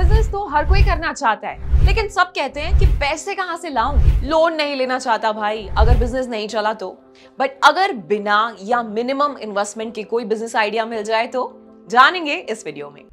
Business तो हर कोई करना चाहता है, लेकिन सब कहते हैं कि पैसे कहां से लाऊं, लोन नहीं लेना चाहता भाई अगर बिजनेस नहीं चला तो। बट अगर बिना या मिनिमम इन्वेस्टमेंट के कोई बिजनेस आइडिया मिल जाए तो जानेंगे इस वीडियो में।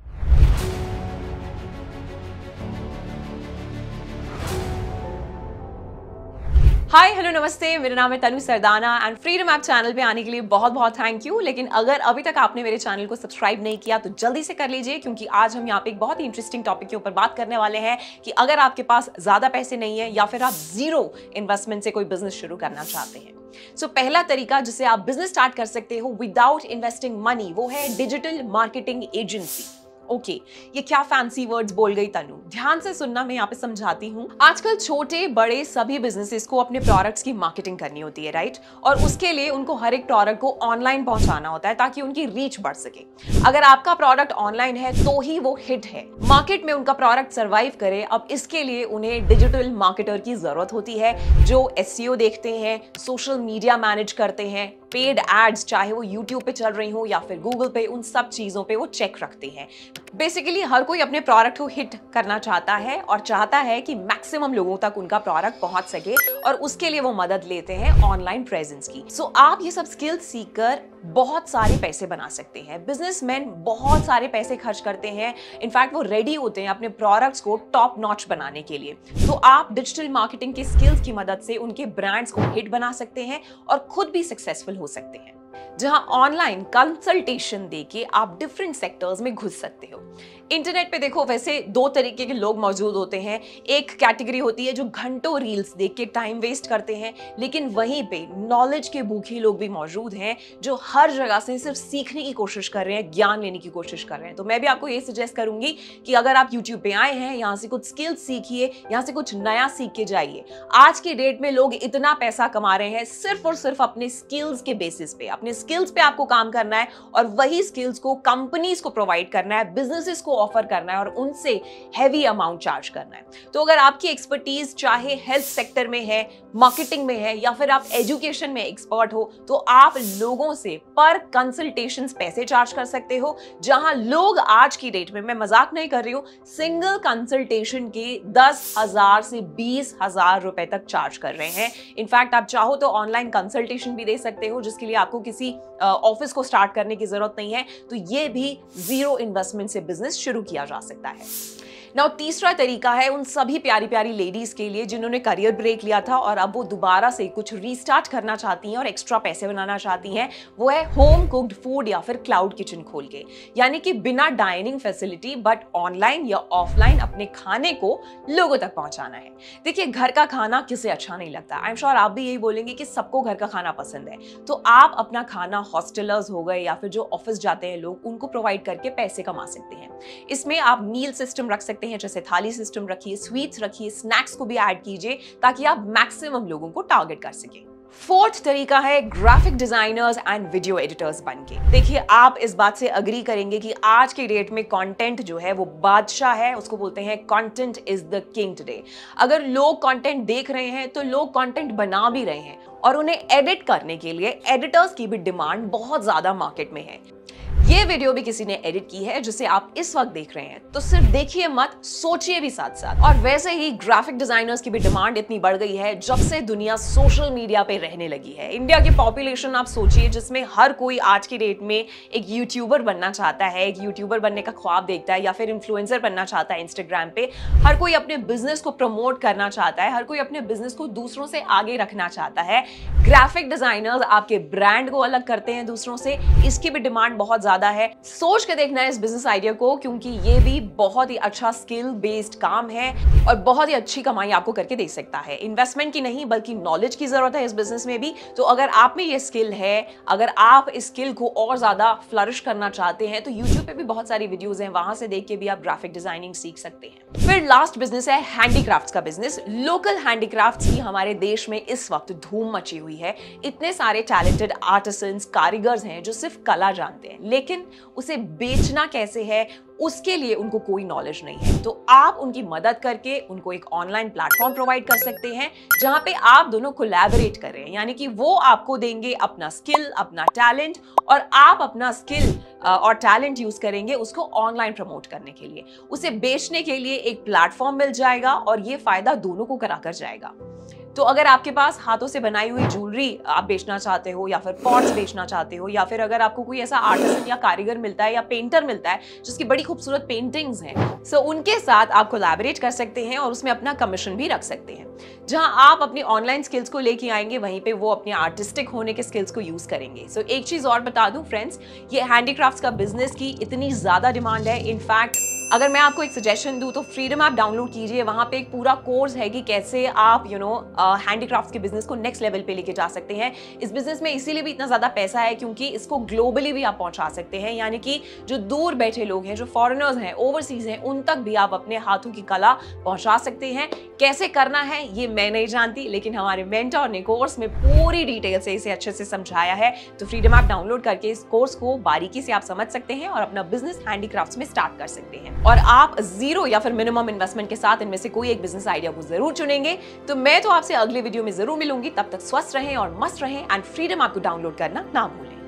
हाय हेलो नमस्ते, मेरा नाम है Tanu Sardana and freedom app channel पे आने के लिए बहुत बहुत थैंक यू। लेकिन अगर अभी तक आपने मेरे चैनल को सब्सक्राइब नहीं किया तो जल्दी से कर लीजिए, क्योंकि आज हम यहाँ पे एक बहुत ही इंटरेस्टिंग टॉपिक के ऊपर बात करने वाले हैं कि अगर आपके पास ज्यादा पैसे नहीं है या फिर आप जीरो इन्वेस्टमेंट से कोई बिजनेस शुरू करना चाहते हैं। सो पहला तरीका जिससे आप बिजनेस स्टार्ट कर सकते हो विदाउट इन्वेस्टिंग मनी, वो है डिजिटल मार्केटिंग एजेंसी। ओके, ये क्या फैंसी वर्ड्स बोल गई तनु, ध्यान से सुनना, मैं यहाँ पे समझाती हूँ। आजकल छोटे बड़े सभी बिजनेसेस को अपने प्रोडक्ट्स की मार्केटिंग करनी होती है, राइट? और उसके लिए उनको हर एक प्रोडक्ट को ऑनलाइन पहुंचाना होता है ताकि उनकी रीच बढ़ सके। अगर आपका प्रोडक्ट ऑनलाइन है तो ही वो हिट है, मार्केट में उनका प्रोडक्ट सर्वाइव करे। अब इसके लिए उन्हें डिजिटल मार्केटर की जरूरत होती है जो एसईओ देखते हैं, सोशल मीडिया मैनेज करते हैं, पेड एड्स चाहे वो यूट्यूब पे चल रही हो या फिर गूगल पे, उन सब चीजों पे वो चेक रखते हैं। बेसिकली हर कोई अपने प्रोडक्ट को हिट करना चाहता है और चाहता है कि मैक्सिमम लोगों तक उनका प्रोडक्ट पहुंच सके, और उसके लिए वो मदद लेते हैं ऑनलाइन प्रेजेंस की। सो आप ये सब स्किल्स सीखकर बहुत सारे पैसे बना सकते हैं। बिजनेसमैन बहुत सारे पैसे खर्च करते हैं, इनफैक्ट वो रेडी होते हैं अपने प्रोडक्ट्स को टॉप नॉच बनाने के लिए। तो आप डिजिटल मार्केटिंग के स्किल्स की मदद से उनके ब्रांड्स को हिट बना सकते हैं और खुद भी सक्सेसफुल हो सकते हैं। जहां ऑनलाइन कंसल्टेशन देके आप डिफरेंट सेक्टर्स में घुस सकते हो। इंटरनेट पे देखो, वैसे दो तरीके के लोग मौजूद होते हैं। एक कैटेगरी होती है जो घंटों रील्स देख के टाइम वेस्ट करते हैं, लेकिन वहीं पे नॉलेज के भूखे लोग भी मौजूद हैं जो हर जगह से सिर्फ सीखने की कोशिश कर रहे हैं, ज्ञान लेने की कोशिश कर रहे हैं। तो मैं भी आपको ये सजेस्ट करूंगी कि अगर आप यूट्यूब पे आए हैं, यहाँ से कुछ स्किल्स सीखिए, यहाँ से कुछ नया सीख के जाइए। आज की डेट में लोग इतना पैसा कमा रहे हैं सिर्फ और सिर्फ अपने स्किल्स के बेसिस पे। अपने स्किल्स पे आपको काम करना है और वही स्किल्स को कंपनीज को प्रोवाइड करना है, बिजनेसेस को ऑफर करना है और उनसे हैवी अमाउंट चार्ज करना है। तो अगर आपकी एक्सपर्टीज चाहे हेल्थ सेक्टर में है, मार्केटिंग में है या फिर आप एजुकेशन में एक्सपर्ट हो, तो आप लोगों से पर कंसल्टेशन पैसे चार्ज कर सकते हो। जहां लोग आज की डेट में, मैं मजाक नहीं कर रही हूं, सिंगल कंसल्टेशन के 10,000 से 20,000 रुपए तक चार्ज कर रहे हैं। इनफैक्ट आप चाहो तो ऑनलाइन कंसल्टेशन भी दे सकते हो, जिसके लिए आपको किसी ऑफिस को स्टार्ट करने की जरूरत नहीं है। तो ये भी जीरो इन्वेस्टमेंट से बिजनेस शुरू किया जा सकता है। नाउ तीसरा तरीका है उन सभी प्यारी प्यारी लेडीज के लिए जिन्होंने करियर ब्रेक लिया था और अब वो दोबारा से कुछ रीस्टार्ट करना चाहती हैं और एक्स्ट्रा पैसे बनाना चाहती हैं। वो है होम कुक्ड फूड या फिर क्लाउड किचन खोल के, यानी कि बिना डाइनिंग फैसिलिटी बट ऑनलाइन या ऑफलाइन अपने खाने को लोगों तक पहुंचाना है। देखिए, घर का खाना किसे अच्छा नहीं लगता। आई एम श्योर आप भी यही बोलेंगे कि सबको घर का खाना पसंद है। तो आप अपना खाना हॉस्टलर्स हो गए या फिर जो ऑफिस जाते हैं लोग, उनको प्रोवाइड करके पैसे कमा सकते हैं। इसमें आप मील सिस्टम रख सकते हैं, जैसे थाली सिस्टम रखिए, स्वीट्स रखिए, स्नैक्स को भी ऐड कीजिए ताकि आप मैक्सिमम लोगों को टारगेट कर सके। फोर्थ तरीका है graphic designers and video editors बनके। देखिए, आप इस बात से अग्री करेंगे कि आज की डेट में कंटेंट जो है वो बादशाह है, उसको बोलते हैं content is the king today. अगर लोग कंटेंट देख रहे हैं तो लोग कंटेंट बना भी रहे हैं, और उन्हें एडिट करने के लिए एडिटर्स की भी डिमांड बहुत ज्यादा मार्केट में है। ये वीडियो भी किसी ने एडिट की है जिसे आप इस वक्त देख रहे हैं, तो सिर्फ देखिए मत, सोचिए भी साथ साथ। और वैसे ही ग्राफिक डिजाइनर्स की भी डिमांड इतनी बढ़ गई है जब से दुनिया सोशल मीडिया पे रहने लगी है। इंडिया की पॉपुलेशन आप सोचिए, जिसमें हर कोई आज की डेट में एक यूट्यूबर बनना चाहता है, एक यूट्यूबर बनने का ख्वाब देखता है या फिर इन्फ्लुएंसर बनना चाहता है इंस्टाग्राम पे। हर कोई अपने बिजनेस को प्रमोट करना चाहता है, हर कोई अपने बिजनेस को दूसरों से आगे रखना चाहता है। ग्राफिक डिजाइनर्स आपके ब्रांड को अलग करते हैं दूसरों से, इसकी भी डिमांड बहुत ज्यादा है। सोच के देखना है इस बिजनेस आइडिया को, क्योंकि ये भी बहुत ही अच्छा स्किल बेस्ड काम है और बहुत ही अच्छी कमाई आपको करके दे सकता है। इन्वेस्टमेंट की नहीं बल्कि नॉलेज की जरूरत है इस बिजनेस में भी। तो अगर आप में ये स्किल है, अगर आप इस स्किल को और ज्यादा फ्लरिश करना चाहते हैं, तो यूट्यूब पे भी बहुत सारी वीडियोस हैं, वहां से देख के भी आप ग्राफिक डिजाइनिंग सीख सकते हैं। फिर लास्ट बिजनेस है हैंडीक्राफ्ट्स का बिजनेस। लोकल हैंडीक्राफ्ट्स की हमारे देश में इस वक्त धूम मची हुई है। इतने सारे टैलेंटेड आर्टिसंस, कारीगर्स हैं जो सिर्फ कला जानते हैं, लेकिन लेकिन उसे बेचना कैसे है उसके लिए उनको कोई नॉलेज नहीं है। तो आप उनकी मदद करके उनको एक ऑनलाइन प्लेटफॉर्म प्रोवाइड कर सकते हैं जहां पे आप दोनों कोलैबोरेट कर रहे हैं, यानी कि वो आपको देंगे अपना स्किल, अपना टैलेंट, और आप अपना स्किल और टैलेंट यूज करेंगे उसको ऑनलाइन प्रमोट करने के लिए। उसे बेचने के लिए एक प्लेटफॉर्म मिल जाएगा और ये फायदा दोनों को कराकर जाएगा। तो अगर आपके पास हाथों से बनाई हुई ज्वेलरी आप बेचना चाहते हो, या फिर पॉट्स बेचना चाहते हो, या फिर अगर आपको कोई ऐसा आर्टिस्ट या कारीगर मिलता है या पेंटर मिलता है जिसकी बड़ी खूबसूरत पेंटिंग्स हैं, सो उनके साथ आप कोलैबोरेट कर सकते हैं और उसमें अपना कमीशन भी रख सकते हैं। जहां आप अपनी ऑनलाइन स्किल्स को लेके आएंगे वहीं पे वो अपने आर्टिस्टिक होने के स्किल्स को यूज करेंगे। सो एक चीज और बता दूं फ्रेंड्स, ये हैंडीक्राफ्ट्स का बिजनेस की इतनी ज्यादा डिमांड है। इनफैक्ट अगर मैं आपको एक सजेशन दूं तो फ्रीडम ऐप डाउनलोड कीजिए, वहां पे एक पूरा कोर्स है कि कैसे आप हैंडीक्राफ्ट्स के बिजनेस को नेक्स्ट लेवल पे लेके जा सकते हैं। इस बिजनेस में इसीलिए भी इतना ज्यादा पैसा है क्योंकि इसको ग्लोबली भी आप पहुंचा सकते हैं, यानी कि जो दूर बैठे लोग हैं, जो फॉरेनर्स हैं, ओवरसीज हैं, उन तक भी आप अपने हाथों की कला पहुंचा सकते हैं। कैसे करना है ये मैं नहीं जानती, लेकिन हमारे मेंटर ने कोर्स में पूरी डिटेल से इसे अच्छे से समझाया है। तो फ्रीडम ऐप डाउनलोड करके इस कोर्स को बारीकी से आप समझ सकते हैं और अपना बिजनेस हैंडीक्राफ्ट्स में स्टार्ट कर सकते हैं। और आप जीरो या फिर मिनिमम इन्वेस्टमेंट के साथ इनमें से कोई एक बिजनेस आइडिया को जरूर चुनेंगे। तो मैं तो आपसे अगले वीडियो में जरूर मिलूंगी, तब तक स्वस्थ रहें और मस्त रहें एंड फ्रीडम ऐप को डाउनलोड करना ना भूलें।